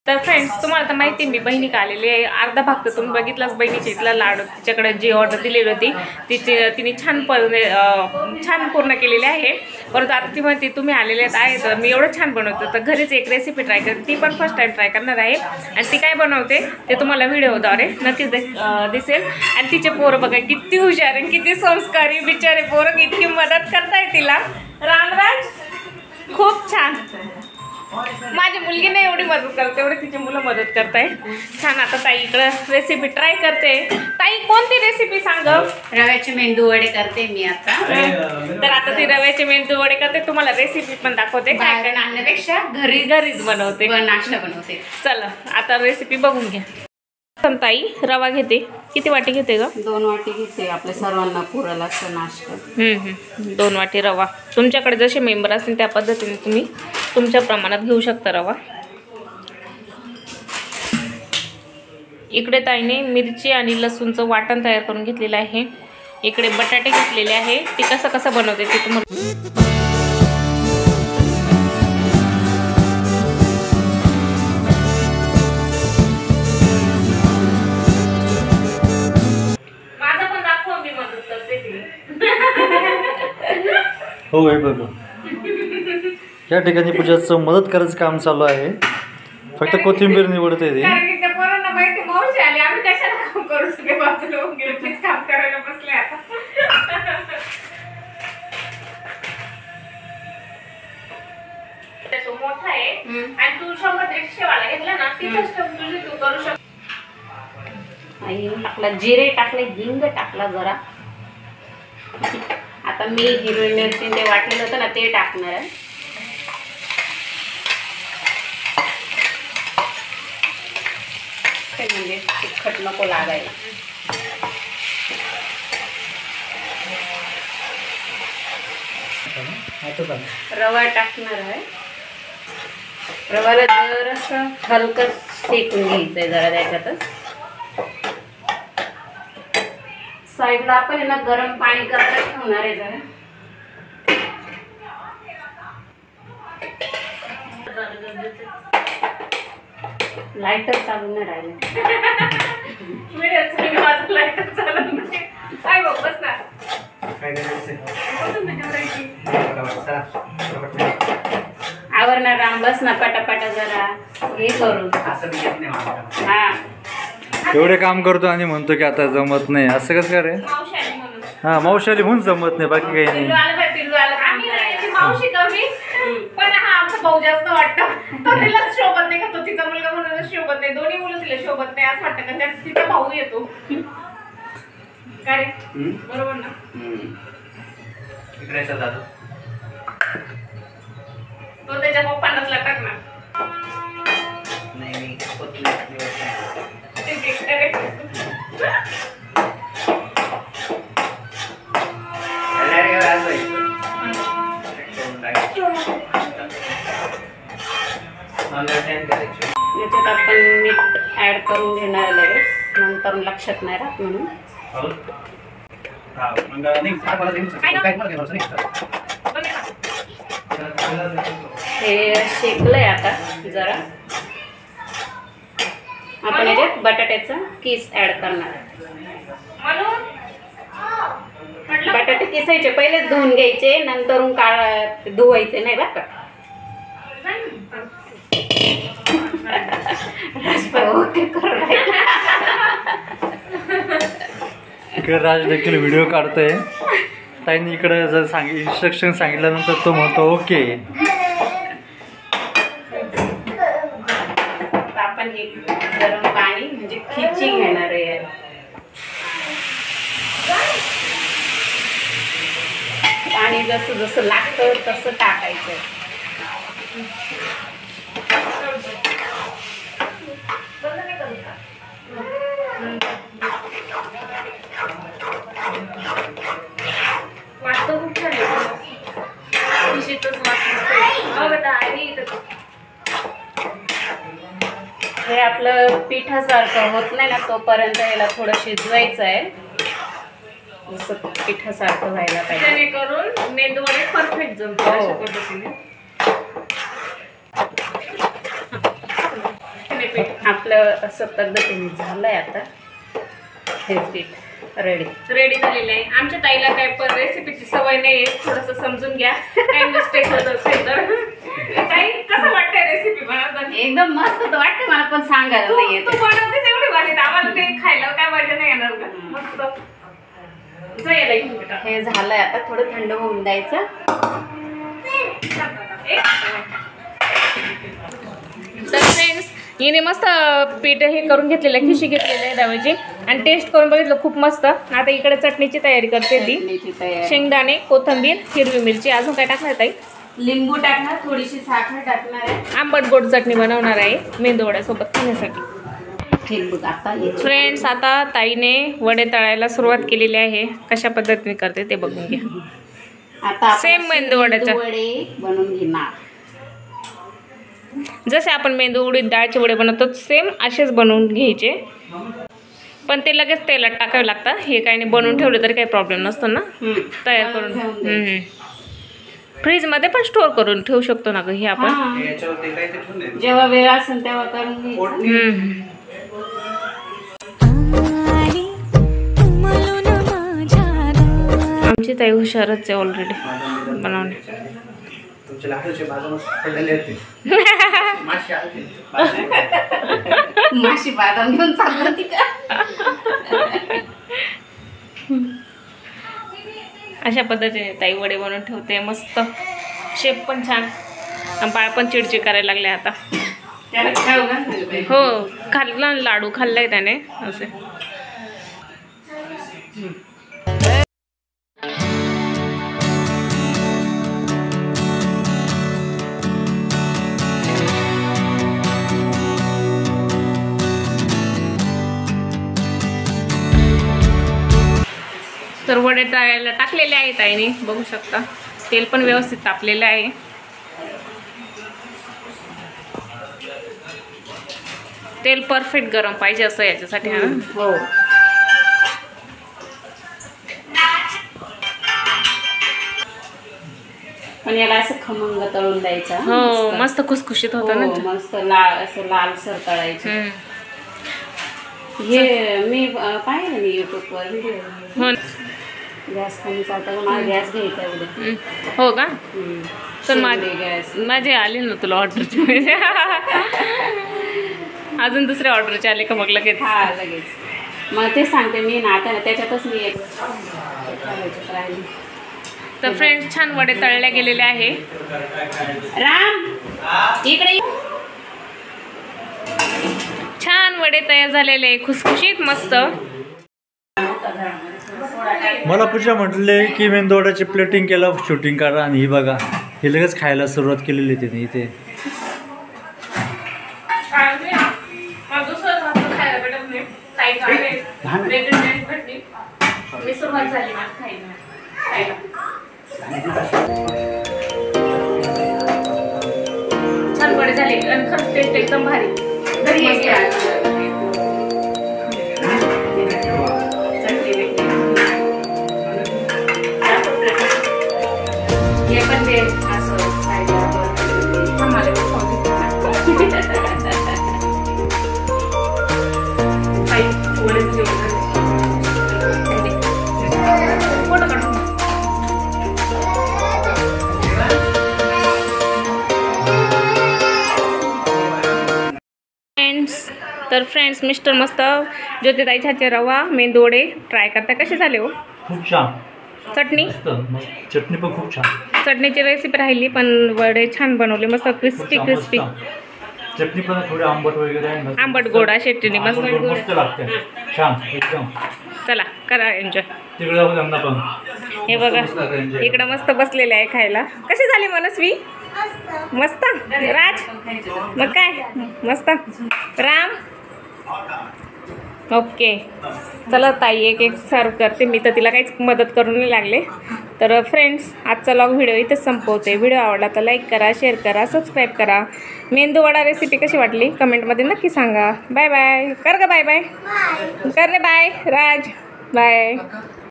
तर फ्रेंड्स, तुम्हाला तर माहिती मी बहिणीकडे आलेली आहे. अर्धा भाग तर तुम्ही बघितलाच. बहिणीच्या इथला लाडू तिच्याकडे जी ऑर्डर दिलेली होती तिने छान पूर्ण केलेली आहे. परंतु आता ती म्हणते तुम्ही आलेले आहे तर मी एवढं छान बनवतो तर घरीच एक रेसिपी ट्राय करते. ती पण फर्स्ट टाइम ट्राय करणार आहे आणि ती काय बनवते ते तुम्हाला व्हिडिओद्वारे नक्कीच दिसेल. आणि तिचे पोरं बघा किती हुशार आणि किती संस्कारी बिचारे पोरं, इतकी मदत करताय तिला. रामराज खूप छान. माझी मुलगी नाही एवढी मदत करते एवढी तिची मुलं मदत करताय. छान. आता ताई इकडं रेसिपी ट्राय करते. ताई कोणती रेसिपी सांग? रव्याचे मेंदू वडे करते मी आता. तर आता ती रव्याचे मेंदू वडे करते. तुम्हाला रेसिपी पण दाखवते. काय काय आणण्यापेक्षा घरीच बनवते, नाश्ता बनवते. चला आता रेसिपी बघून घ्या. ताई रवा घेते. किती वाटी घेते ग? 2 वाटी घेते. आपल्या सर्वांना पुरेल असं नाश्ता. 2 वाटी रवा. तुमच्याकडे जसे मेंबर असतील त्या पद्धतीने तुम्ही तुमच्या प्रमाणात घेऊ शकता रवा. इकडे ताईने मिरची आणि लसूणचं वाटण तयार करून घेतलेलं आहे. इकडे बटाटे घेतलेले आहे. ती कसं बनवते ते तुम्हाला हो आहे बघा. या ठिकाणी पूजाचं मदत करायचं काम चालू आहे. फक्त कोथिंबीर निवडते ती. तो मोठा आहे आणि तू 100-150 वाला घेतला ना ती तू करू शकतो. टाकला जिरे टाकले, हिंग टाकला जरा. आता मी हिरवी मिरची ते वाटलेलं होतं ना ते टाकणार आहे. म्हणजे तिखट नको लागायला. रवा टाकणार आहे. रवाला जरासं हलकं शेकून घ्यायचंय जरा त्याच्यातच. साईडला आपण ना गरम पाणी करायला ठेवणार आहे जरा. लाईटर चालू नाही राहिले. आवरणार राम बस ना पटापटा जरा हे करू. हा एवढे काम करतो आणि म्हणतो की आता जमत नाही असं कसं काय रे? हा मावशाली म्हणून जमत नाही, बाकी काही नाही. मावशी कमी पण हा आमचा भाऊ जास्त वाटतं. तो तिला शोभत नाही का, तो तिचा मुलगा म्हणून शोभत नाही. दोन्ही मुलं तिला शोभत नाही असं वाटतं का त्यात तिचा भाऊ येतो. काय बरोबर ना? तो त्याच्या पप्पांनाच टाकणार. याच्यात आपण मीठ ऍड करून घेणार लगेच, नंतर लक्षात नाही राहत म्हणून. हे शेकलंय आता जरा. आपण याच्यात बटाट्याचं किस ऍड करणार आहे. बटाटे किसायचे पहिलेच धुवून घ्यायचे, नंतर धुवायचे नाही बरं का. इकडे राज देखील व्हिडिओ काढतोय. ताईने इकडे जर इन्स्ट्रक्शन सांगितल्यानंतर तो म्हणतो ओके. आपण हे गरम पाणी म्हणजे खिची घेणार आहे. पाणी जसं जसं लागतं तसं टाकायचं. हे आपलं पिठासारखं होत नाही ना तोपर्यंत याला थोडं शिजवायचं आहे. जसं पिठासारखं व्हायला पाहिजे, जेणेकरून मेंदू वडे परफेक्ट जमतो अशा पद्धतीने. झाले पीठ. आपलं असं पद्धतीने झालंय आता हे पीठ रेडी झालेलं आहे. आमच्या ताईला काय पण रेसिपीची सवय नाही, थोडंसं समजून घ्या. काही मिस्टेक होत असेल तर. ताई कसं वाटतंय रेसिपी बनवताना? एकदम मस्त तर वाटते मला, पण सांगायला नाही येत. तू बनवतेस एवढी भारी, आम्हाला ते खायला काय मजा नाही येणार का? मस्त जायला इथून बेटा. हे झालंय आता थोडं थंड होऊन द्यायचं. तर फ्रेंड्स, हिने मस्त पीठ हे करून घेतलेलं आहे, खिशी घेतलेली आहे रव्याची, आणि टेस्ट करून बघितलं खूप मस्त. आता इकडे चटणीची तयारी करते ती. चटणीची तयारी. शेंगदाणे, कोथिंबीर, हिरवी मिरची, अजून काय टाकणार ताई? लिंबू टाकणार, थोडीशी साखर टाकणार आहे. आंबट गोड चटणी बनवणार आहे मेंदू वड्यासोबत खाण्यासाठी. हे बघ आता फ्रेंड्स, आता ताईने वडे तळायला सुरुवात केलेली आहे. कशा पद्धतीने करते ते बघून घ्या. आता सेम मेंदू वड्याचा. वडे बनवून घेणार. जसे आपण मेंदू उडीद डाळचे वडे बनवतो सेम असेच बनवून घ्यायचे, पण ते लगेच तेलात टाकावे लागतात. हे काही नाही, बनवून ठेवले तरी काही प्रॉब्लेम नसतो ना, तयार करून. फ्रीजमध्ये पण स्टोअर करून ठेवू शकतो ना ग हे आपण. जेव्हा वेळ असेल तेव्हा करून घ्यायचं. आमची ताई हुशारच आहे ऑलरेडी बनवणे. माशी बादाम घेऊन चाललं ती का? अशा पद्धतीने ताई वडे बनवून ठेवते मस्त. शेप पण छान, बाळ पण चिडचिड करायला लागले आता. हो, खाल्ला लाडू खाल्लाय त्याने असे. तर वडे तळायला टाकलेले आहेत ताईने, बघू शकता. तेल पण व्यवस्थित तापलेलं आहे. तेल परफेक्ट गरम पाहिजे असं याच्यासाठी. हो. पण याला असं खमंग तळून द्यायचं. हो, मस्त खुसखुशीत होतं ना. मस्त लाल असं लालसर तळायचं. हे मी पाहिलं मी युट्यूबवर व्हिडिओ. हो, गॅस कमी चालतं, मला गॅस घ्यायचा उद्या. हो का? तर गॅस माझे आले ना तुला ऑर्डरची. अजून दुसऱ्या ऑर्डरचे आले का मग लगेच? हा, लगेच. मग ते सांगते मी ना, आता त्याच्यातच मी एक. तर फ्रेंड्स, छान वडे तळले गेलेले आहे. राम इकडे. छान वडे तयार झालेले, खुसखुशीत मस्त. मला पूजा म्हटले की मेंदूवड्याची प्लेटिंग केलं, शूटिंग करा, आणि ही बघा हे लगेच खायला सुरुवात केलेली तिने इथे. छान वडे झाले आणि खरंच टेस्ट एकदम भारी. हे पण ते असं तर फ्रेंड्स, मिस्टर मस्त ज्योतिताईच्या हातचे रवा मेंदू वडे ट्राय करता. कसे झाले हो? खूप छान. चटणी चटणी पण खूप छान. चटणीची रेसिपी राहिली, पण वडे छान बनवले, मस्त क्रिस्पी क्रिस्पी. चटणी पण थोडी आंबट वगैरे आहे, आंबट गोड अशी चटणी मस्त लागते. छान एकदम. चला करा एन्जॉय. तिकडे जाऊ त्यांना पण. हे बघा इकडं मस्त बसलेले आहे खायला. कशी झाली मनस्वी? मस्त. राज मग काय मस्त. राम ओके. चला ताई एक एक सर्व करते मी, तर तिला काहीच मदत करून नाही लागले. तर फ्रेंड्स, आजचा लॉग व्हिडिओ इथेच संपवते. व्हिडिओ आवडला तर लाईक करा, शेअर करा, सबस्क्राईब करा. मेंदू वडा रेसिपी कशी वाटली कमेंटमध्ये नक्की सांगा. बाय बाय कर ग. बाय बाय कर रे. बाय राज. बाय.